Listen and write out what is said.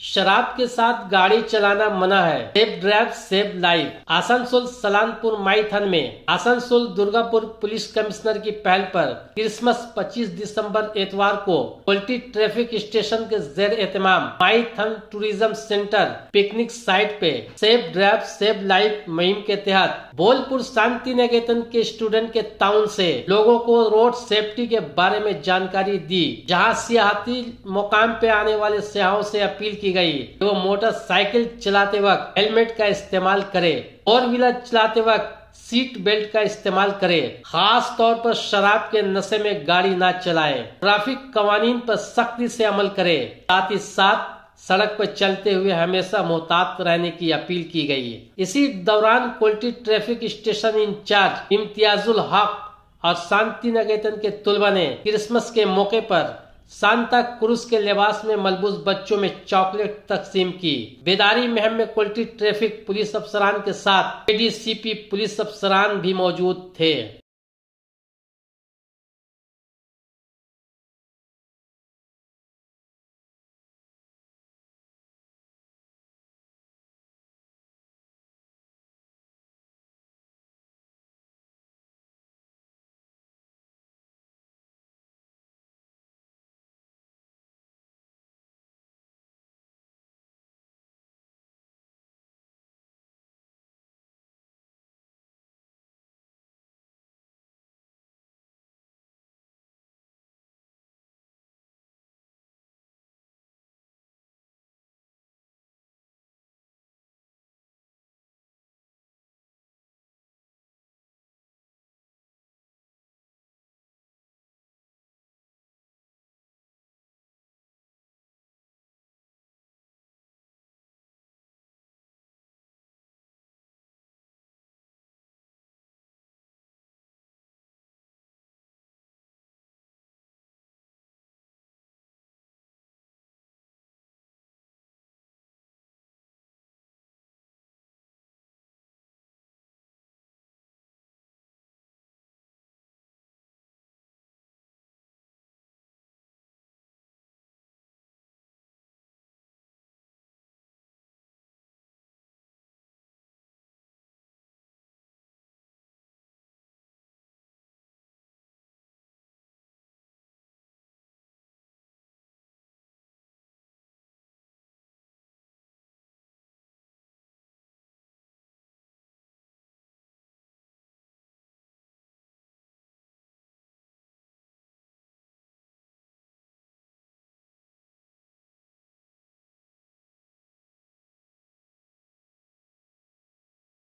शराब के साथ गाड़ी चलाना मना है। Safe drive save life. Asansol Salanpur Maithon में आसनसोल दुर्गापुर पुलिस कमिश्नर की पहल पर क्रिसमस 25 दिसंबर एतवार को कोल्टी ट्रैफिक स्टेशन के जेर एहतमाम Maithon tourism centre picnic site पे सेफ ड्राइव सेव लाइफ मुहिम के तहत बोलपुर शांति निकेतन के स्टूडेंट के ताउन से लोगों को रोड सेफ्टी के बारे में जानकारी दी, जहां सियाहती मुकाम पे आने वाले सियाहों से अपील की गई वो मोटरसाइकिल चलाते वक्त हेलमेट का इस्तेमाल करे, फोर व्हीलर चलाते वक्त सीट बेल्ट का इस्तेमाल करे, खास तौर पर शराब के नशे में गाड़ी ना चलाए, ट्रैफिक कवानीन पर सख्ती से अमल करे, साथ ही साथ सड़क पर चलते हुए हमेशा मोहतात रहने की अपील की गई। इसी दौरान Kulti traffic station incharge Imtiyazul Haq और शांति निकेतन के तुलबा ने क्रिसमस के मौके पर सांता क्रूज के लिबास में मलबूस बच्चों में चॉकलेट तकसीम की। बेदारी मुहिम में कोल्टी ट्रैफिक पुलिस अफसरान के साथ एडीसीपी पुलिस अफसरान भी मौजूद थे।